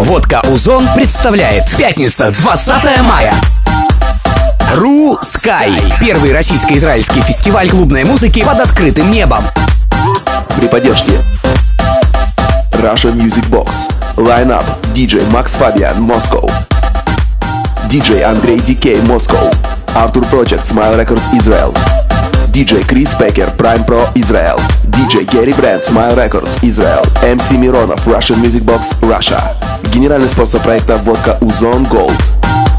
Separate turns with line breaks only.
Водка Озон представляет пятница, 20 мая. Ру-Скай. Первый российско-израильский фестиваль клубной музыки под открытым небом.
При поддержке Russian Music Box. Line-up: DJ Max Fabian, Moscow. DJ Andrei DK, Moscow. Arthur Project, Smile Records, Israel. DJ Chris Becker, Prime Pro, Israel. DJ Gary Brand, Smile Records, Israel. MC Mironov, Russian Music Box, Russia. Генеральный спонсор проекта Водка Озон Gold.